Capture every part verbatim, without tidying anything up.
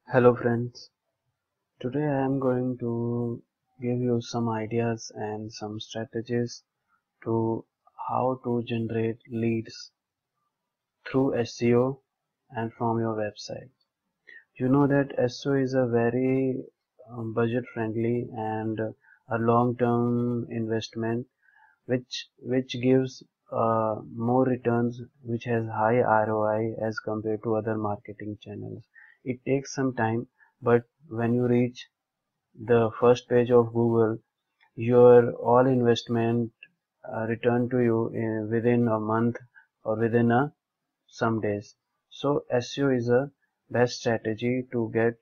Hello friends, today I am going to give you some ideas and some strategies to how to generate leads through S E O and from your website. You know that S E O is a very um, budget friendly and a long term investment which which gives uh, more returns, which has high R O I as compared to other marketing channels. It takes some time, but when you reach the first page of Google, your all investment uh, return to you in, within a month or within a some days. So S E O is a best strategy to get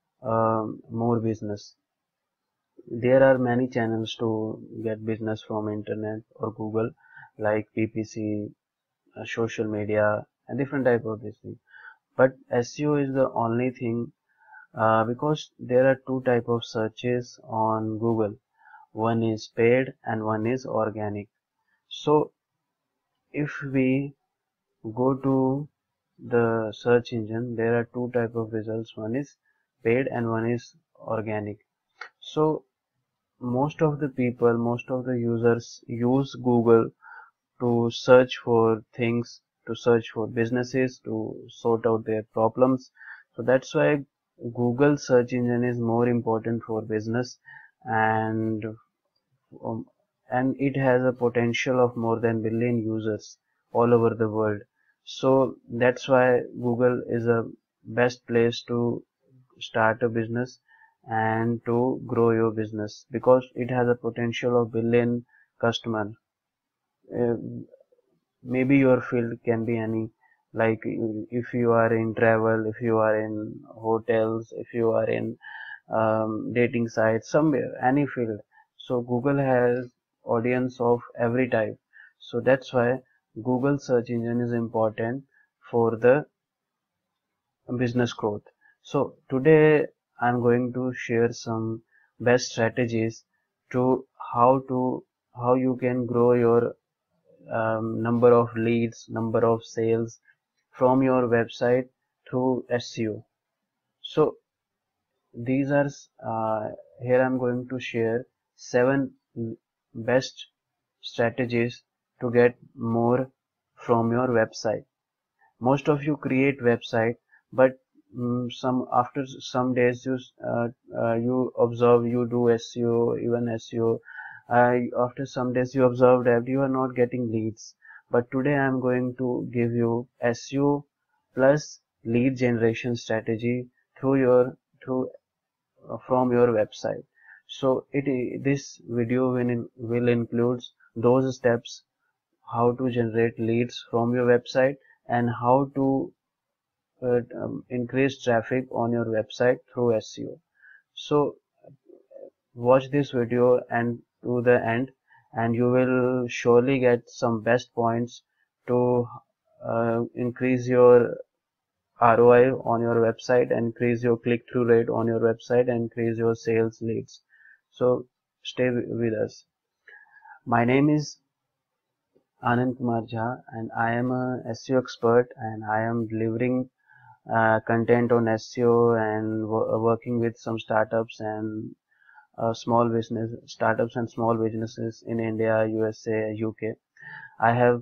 um, more business. There are many channels to get business from internet or Google, like P P C, uh, social media, and different type of business. But S E O is the only thing uh, because there are two type of searches on Google. One is paid and one is organic. So if we go to the search engine, there are two type of results. One is paid and one is organic. So most of the people, most of the users use Google to search for things, to search for businesses, to sort out their problems. So that's why Google search engine is more important for business, and um, and it has a potential of more than billion users all over the world. So that's why Google is a best place to start a business and to grow your business, because it has a potential of billion customers. Uh, Maybe your field can be any, like if you are in travel, if you are in hotels, if you are in um, dating sites, somewhere, any field. So Google has audience of every type. So that's why Google search engine is important for the business growth. So today I'm going to share some best strategies to how to how you can grow your um, number of leads, number of sales from your website through S E O. So these are uh, here I'm going to share seven best strategies to get more from your website. Most of you create website, but um, some after some days you uh, uh, you observe, you do S E O, even S E O. Uh, after some days you observe that you are not getting leads. But today I am going to give you S E O plus lead generation strategy through your through uh, from your website. So it this video will, in, will include those steps, how to generate leads from your website and how to uh, um, increase traffic on your website through S E O. So watch this video and to the end, and you will surely get some best points to uh, increase your R O I on your website, and increase your click-through rate on your website, and increase your sales leads. So stay with us. My name is Anand Kumar Jha, and I am a S E O expert, and I am delivering uh, content on S E O and wo- working with some startups and uh, small business startups and small businesses in India, U S A, U K. I have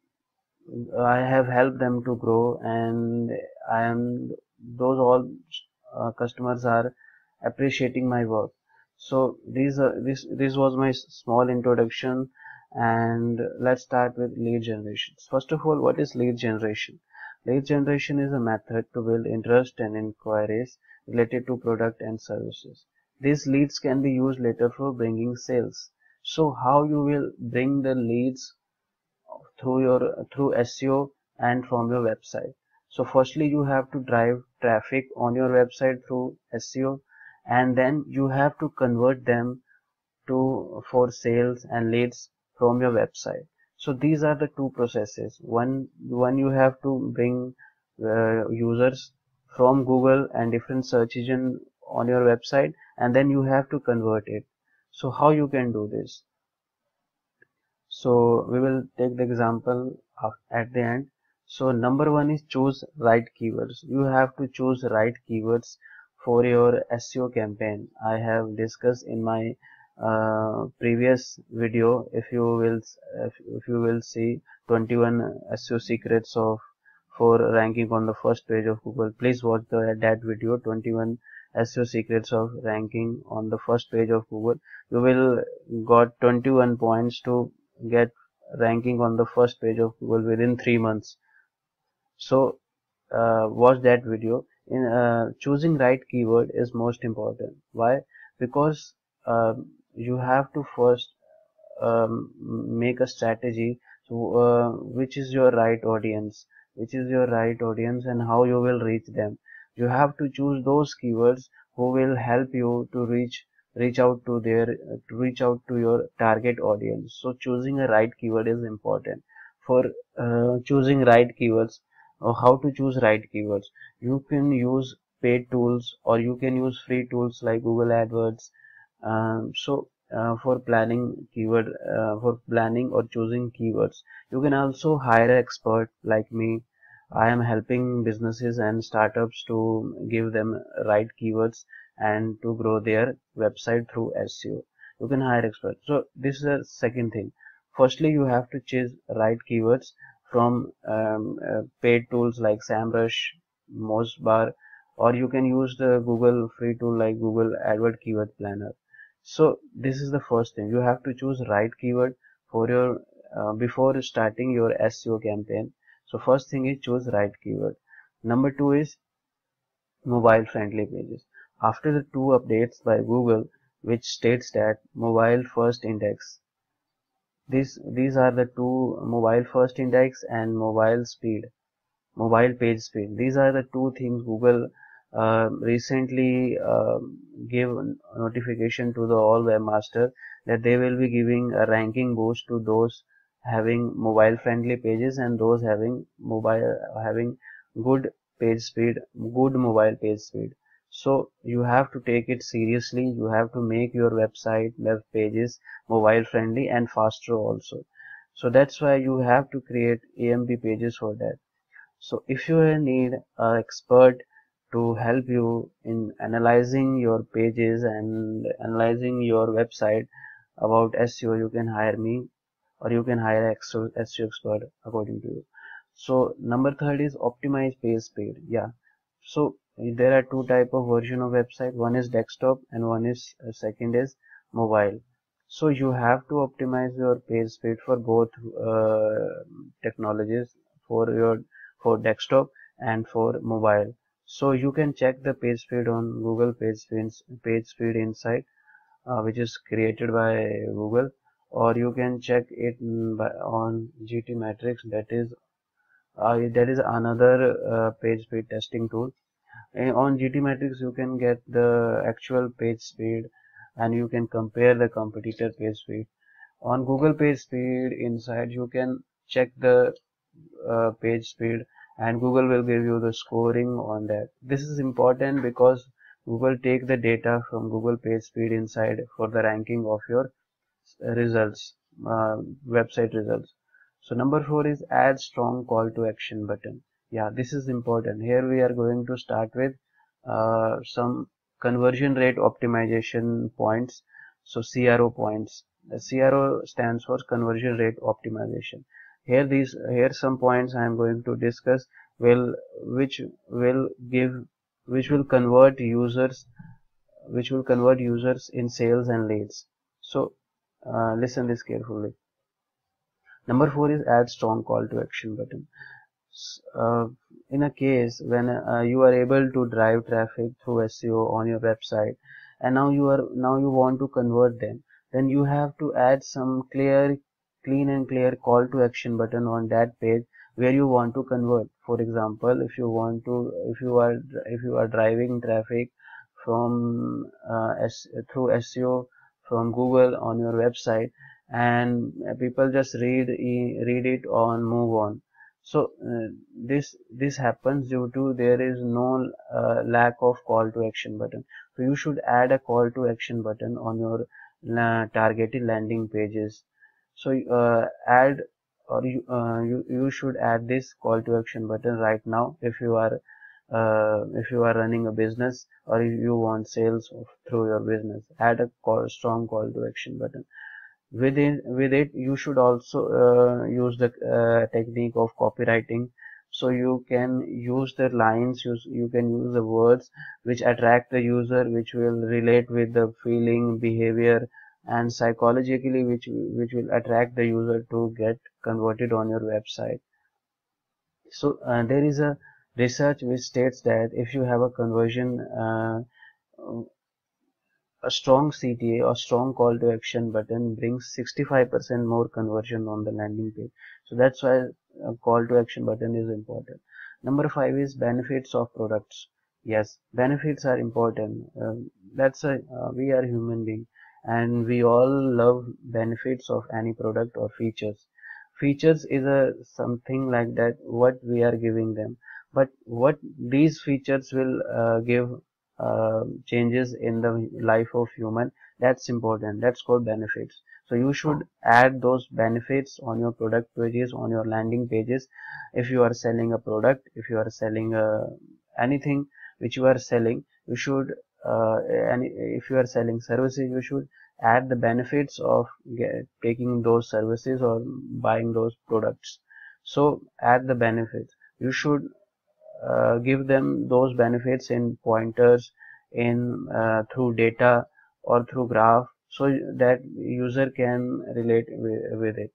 I have helped them to grow, and I am those all uh, customers are appreciating my work. So these are this this was my s- small introduction, and let's start with lead generation. First of all, what is lead generation? Lead generation is a method to build interest and inquiries related to product and services. These leads can be used later for bringing sales. So how you will bring the leads through your through S E O and from your website? So firstly, you have to drive traffic on your website through S E O, and then you have to convert them to for sales and leads from your website. So these are the two processes. One one you have to bring uh, users from Google and different search engine on your website, and then you have to convert it. So how you can do this? So we will take the example of, at the end. So number one is choose right keywords. You have to choose right keywords for your S E O campaign. I have discussed in my uh, previous video. If you will if, if you will see twenty-one S E O secrets of for ranking on the first page of Google, please watch the that video, twenty-one S E O secrets of ranking on the first page of Google. You will got twenty-one points to get ranking on the first page of Google within three months. So uh, watch that video. In uh, choosing right keyword is most important. Why? Because um, you have to first um, make a strategy. So uh, which is your right audience, which is your right audience and how you will reach them. You have to choose those keywords who will help you to reach reach out to their to reach out to your target audience. So choosing a right keyword is important. For uh, choosing right keywords, or how to choose right keywords, you can use paid tools or you can use free tools like Google AdWords. Um, so uh, for planning keyword uh, for planning or choosing keywords, you can also hire an expert like me. I am helping businesses and startups to give them right keywords and to grow their website through S E O. You can hire experts. So this is the second thing. Firstly, you have to choose right keywords from um, uh, paid tools like SEMrush, Mozbar, or you can use the Google free tool like Google AdWord Keyword Planner. So this is the first thing. You have to choose right keyword for your uh, before starting your S E O campaign. So first thing is choose right keyword. Number two is mobile friendly pages. After the two updates by Google, which states that mobile first index, these these are the two, mobile first index and mobile speed, mobile page speed. These are the two things Google uh, recently uh, gave notification to the all webmaster that they will be giving a ranking boost to those having mobile friendly pages and those having mobile having good page speed, good mobile page speed. So you have to take it seriously. You have to make your website, web pages mobile friendly and faster also. So that's why you have to create A M P pages for that. So if you need an expert to help you in analyzing your pages and analyzing your website about S E O, you can hire me or you can hire an S E O expert according to you. So number third is optimize page speed. Yeah. So there are two type of version of website. One is desktop and one is uh, second is mobile. So you have to optimize your page speed for both uh, technologies, for your for desktop and for mobile. So you can check the page speed on Google Page Speed, page speed Insight, uh, which is created by Google, or you can check it by, on G T Matrix. That is uh, that is another uh, page speed testing tool. And on G T Matrix, you can get the actual page speed and you can compare the competitor page speed. On Google Page Speed Insight, you can check the uh, page speed and Google will give you the scoring on that. This is important because Google take the data from Google Page Speed Insight for the ranking of your results, uh, website results. So number four is add strong call to action button. Yeah, this is important. Here we are going to start with uh, some conversion rate optimization points. So C R O points. The C R O stands for conversion rate optimization. Here these here some points I am going to discuss will which will give which will convert users which will convert users in sales and leads. So uh, listen this carefully. Number four is add strong call to action button. Uh, in a case when uh, you are able to drive traffic through S E O on your website and now you are now you want to convert them, then you have to add some clear clean and clear call to action button on that page where you want to convert. For example, if you want to if you are if you are driving traffic from uh, S, through S E O from Google on your website and people just read read it on move on. So uh, this this happens due to there is no uh, lack of call to action button. So you should add a call to action button on your uh, targeted landing pages. So uh, add or you, uh, you you should add this call to action button right now if you are uh, if you are running a business or if you want sales of, through your business, add a call, strong call to action button. Within with it, you should also uh, use the uh, technique of copywriting. So you can use the lines, use, you can use the words which attract the user, which will relate with the feeling, behavior, and psychologically which which will attract the user to get converted on your website. So uh, there is a research which states that if you have a conversion, uh, a strong C T A or strong call to action button brings sixty-five percent more conversion on the landing page. So that's why a call to action button is important. Number five is benefits of products. Yes, benefits are important. Um, that's a uh, we are human being, and we all love benefits of any product or features. Features is a something like that what we are giving them, but what these features will uh, give uh, changes in the life of human, that's important, that's called benefits. So you should add those benefits on your product pages, on your landing pages. If you are selling a product, if you are selling uh, anything which you are selling, you should uh, and if you are selling services, you should add the benefits of get, taking those services or buying those products. So add the benefits. You should uh, give them those benefits in pointers, in uh, through data or through graph, so that user can relate with, with it.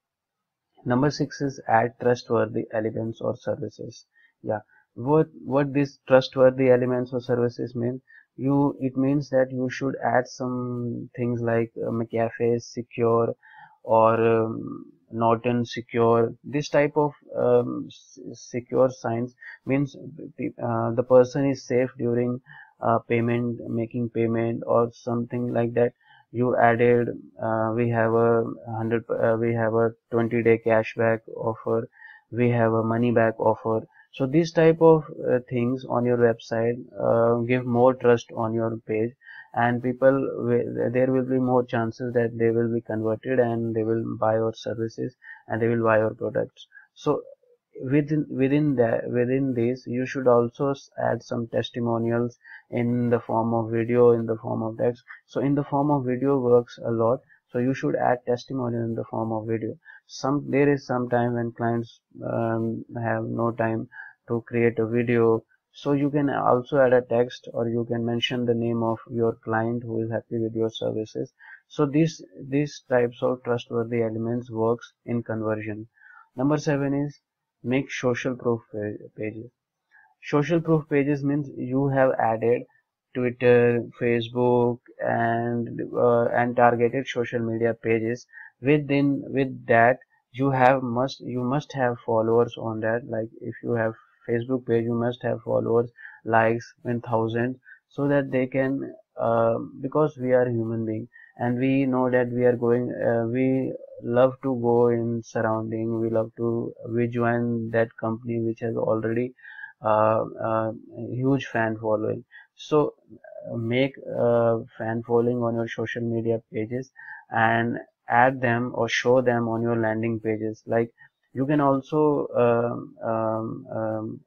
Number six is add trustworthy elements or services. Yeah, what what these trustworthy elements or services mean? You it means that you should add some things like uh, McAfee secure or um, Norton secure. This type of um, secure signs means uh, the person is safe during uh, payment, making payment or something like that. You added uh, we have a hundred uh, we have a twenty day cashback offer, we have a money back offer. So these type of uh, things on your website uh, give more trust on your page, and people will, there will be more chances that they will be converted and they will buy your services and they will buy your products. So within within that within this you should also add some testimonials in the form of video, in the form of text. So in the form of video works a lot, so you should add testimonial in the form of video. Some there is some time when clients um, have no time to create a video, so you can also add a text or you can mention the name of your client who is happy with your services. So these these types of trustworthy elements works in conversion. Number seven is make social proof pages. Social proof pages means you have added Twitter, Facebook, and uh, and targeted social media pages. Within with that, you have must you must have followers on that. Like if you have Facebook page, you must have followers, likes in thousands, so that they can uh, because we are human being and we know that we are going. Uh, we love to go in surrounding. We love to we join that company which has already uh, uh, huge fan following. So uh, make uh, fan following on your social media pages and add them or show them on your landing pages. Like you can also um, um, um,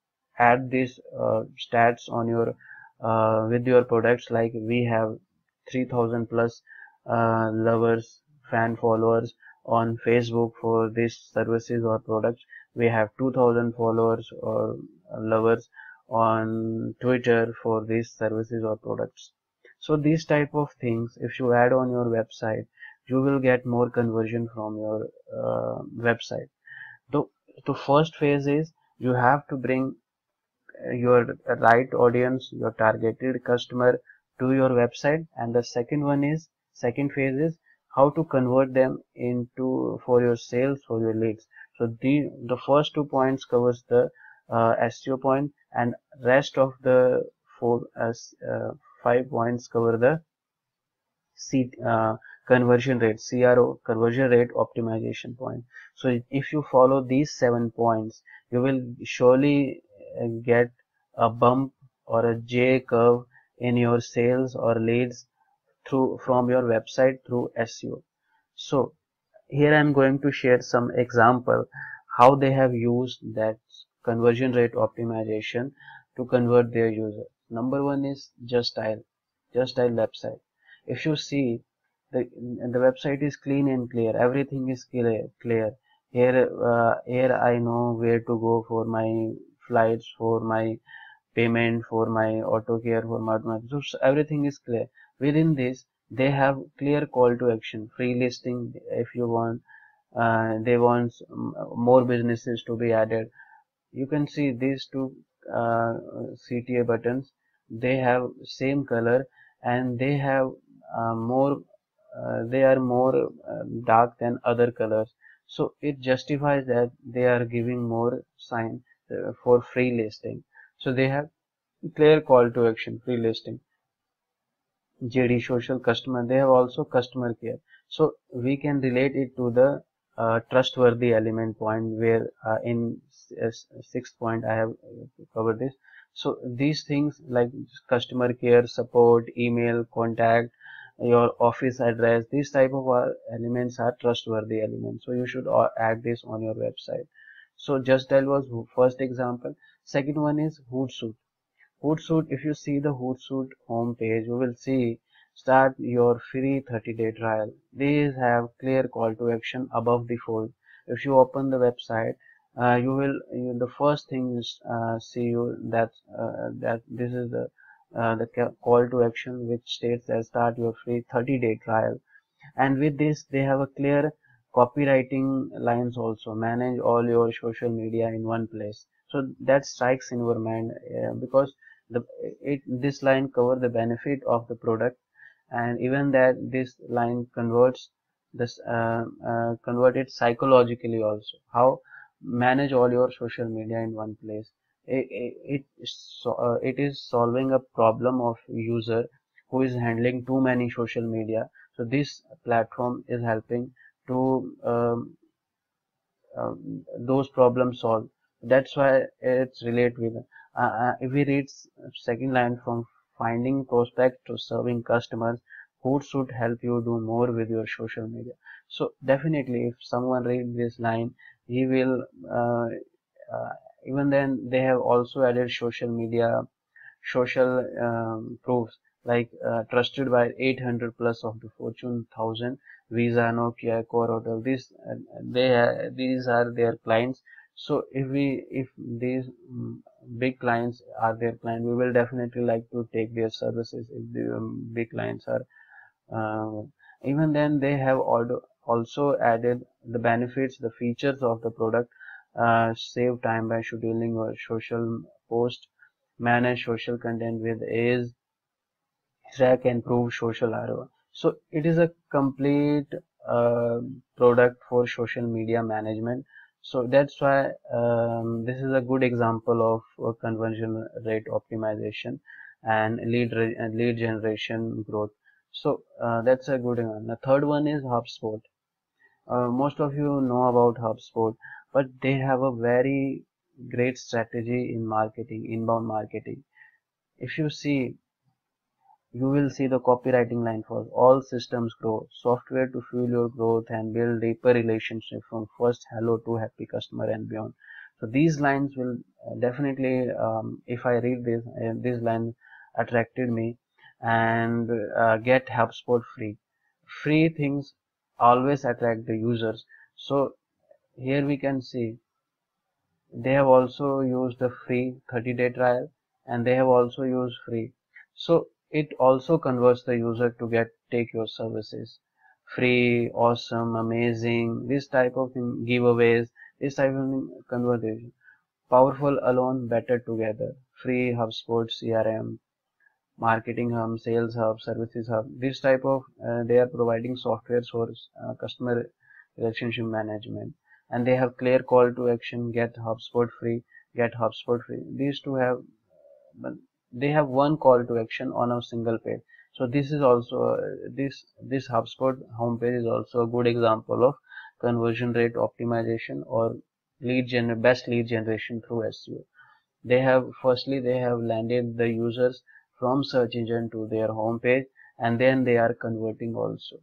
add these uh, stats on your uh, with your products. Like we have three thousand plus uh, lovers, fan followers on Facebook for these services or products. We have two thousand followers or lovers on Twitter for these services or products. So these type of things, if you add on your website, you will get more conversion from your uh, website. The, the first phase is you have to bring your right audience, your targeted customer to your website, and the second one is second phase is how to convert them into for your sales, for your leads. So the the first two points covers the uh, S E O point, and rest of the four uh, uh, five points cover the C uh, conversion rate, C R O, conversion rate optimization point. So if you follow these seven points, you will surely uh, get a bump or a J curve in your sales or leads through from your website through S E O. So here I am going to share some example how they have used that conversion rate optimization to convert their user. Number one is Just Dial, Just Dial website. If you see, the the website is clean and clear. Everything is clear. Clear. Here, uh, here I know where to go for my flights, for my payment, for my auto care, for my so everything is clear. Within this, they have clear call to action, free listing. If you want, uh, they want um, more businesses to be added. You can see these two uh, C T A buttons. They have same color and they have uh, more. Uh, they are more uh, dark than other colors. So it justifies that they are giving more sign uh, for free listing. So they have clear call to action, free listing. J D social customer, they have also customer care. So we can relate it to the uh, trustworthy element point where uh, in uh, sixth point I have covered this. So these things like customer care, support, email, contact, your office address, these type of uh, elements are trustworthy elements. So you should uh, add this on your website. So Just Dial was first example. Second one is Hootsuite. Hootsuite, if you see the Hootsuite home page, you will see start your free thirty day trial. These have clear call to action above the fold. If you open the website, uh, you will you, the first thing is uh, see you that uh, that this is the uh, the call to action which states that start your free thirty day trial. And with this they have a clear copywriting lines also, manage all your social media in one place. So that strikes in your mind uh, because the it this line cover the benefit of the product, and even that this line converts this uh, uh, convert it psychologically also. How manage all your social media in one place. It, it, it, so, uh, it is solving a problem of user who is handling too many social media. So this platform is helping to um, uh, those problems solved. That's why it's relate with. Uh, uh, if we read second line, from finding prospects to serving customers, who should help you do more with your social media. So definitely, if someone read this line, he will. Uh, uh, even then, they have also added social media social um, proofs like uh, trusted by eight hundred plus of the Fortune one thousand, Visa, Nokia, Core Hotel. These uh, they uh, these are their clients. So if we if these um, big clients are their client, we will definitely like to take their services if the um, big clients are. Uh, even then, they have also added the benefits, the features of the product. Uh, save time by scheduling or social post, manage social content with ease, track and prove social R O I. So it is a complete uh, product for social media management. So that's why um, this is a good example of uh, conversion rate optimization and lead re- and lead generation growth. So uh, that's a good one. The third one is HubSpot. Uh, most of you know about HubSpot, but they have a very great strategy in marketing, inbound marketing. If you see, you will see the copywriting line for all systems grow, software to fuel your growth and build deeper relationship from first hello to happy customer and beyond. So these lines will uh, definitely, um, if I read this, uh, this line attracted me, and uh, get HubSpot free. Free things always attract the users. So here we can see they have also used the free thirty day trial, and they have also used free. So it also converts the user to get take your services. Free, awesome, amazing, this type of thing, giveaways, this type of thing, conversation. Powerful alone, better together. Free HubSpot, C R M, marketing hub, sales hub, services hub. This type of uh, they are providing software for uh, customer relationship management, and they have clear call to action. Get HubSpot free. Get HubSpot free. These two have, but they have one call to action on a single page. So this is also uh, this this HubSpot homepage is also a good example of conversion rate optimization or lead gen best lead generation through S E O. They have firstly they have landed the users from search engine to their home page, and then they are converting also.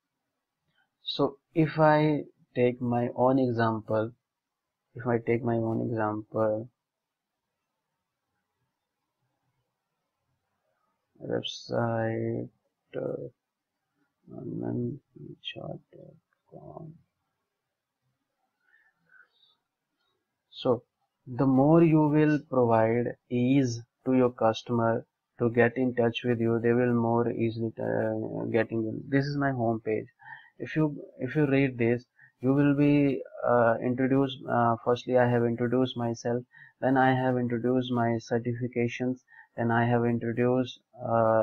So if I take my own example, if I take my own example, website uh, sureshot dot com. So the more you will provide ease to your customer to get in touch with you, they will more easily uh, getting in. This is my home page. If you if you read this, you will be uh, introduced. Uh, firstly, I have introduced myself. Then I have introduced my certifications. Then I have introduced uh,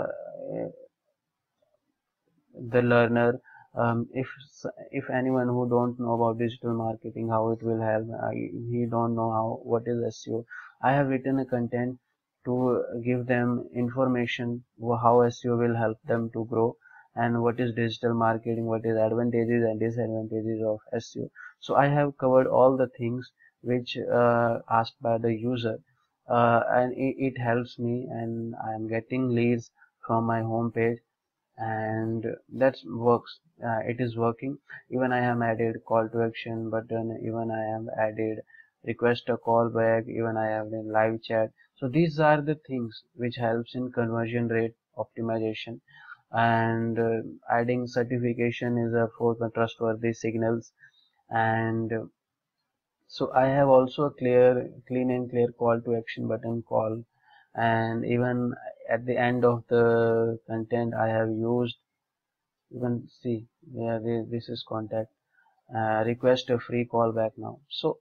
the learner. Um, if if anyone who don't know about digital marketing, how it will help, uh, he don't know how what is S E O. I have written a content to give them information how S E O will help them to grow, and what is digital marketing, what is advantages and disadvantages of S E O. So I have covered all the things which uh, asked by the user, uh, and it, it helps me, and I am getting leads from my home page, and that works. Uh, it is working. Even I have added call to action button, even I have added request a call back, even I have done live chat. So these are the things which helps in conversion rate optimization, and uh, adding certification is a for trustworthy signals. And uh, so I have also a clear clean and clear call to action button call, and even at the end of the content I have used, you can see, yeah, this is contact, uh, request a free call back now. So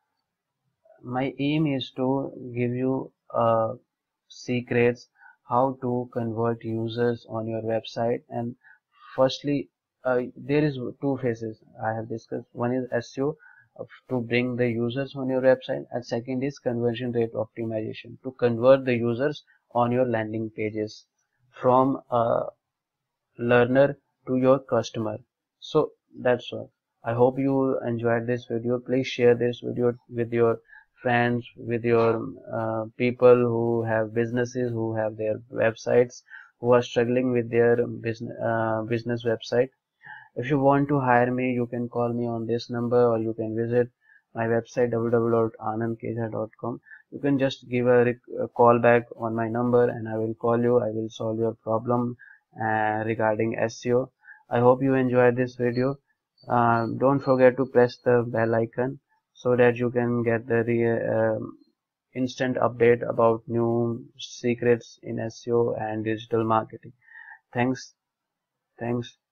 my aim is to give you uh, secrets how to convert users on your website. And firstly, uh, there is two phases I have discussed. One is S E O, of- to bring the users on your website, and second is conversion rate optimization, to convert the users on your landing pages from uh, learner to your customer. So that's all. I hope you enjoyed this video. Please share this video with your friends, with your uh, people who have businesses, who have their websites, who are struggling with their business uh, business website. If you want to hire me, you can call me on this number, or you can visit my website w w w dot anand kesha dot com. You can just give a, a call back on my number, and I will call you. I will solve your problem uh, regarding S E O. I hope you enjoyed this video. Um, don't forget to press the bell icon so that you can get the um, instant update about new secrets in S E O and digital marketing. Thanks. Thanks.